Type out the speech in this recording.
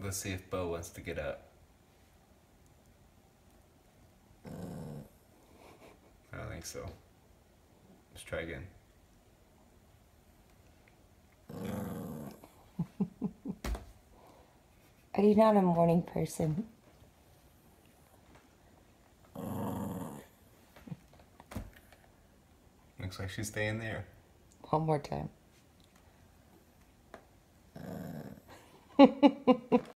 Let's see if Bo wants to get up. I don't think so. Let's try again. Are you not a morning person? Looks like she's staying there. One more time.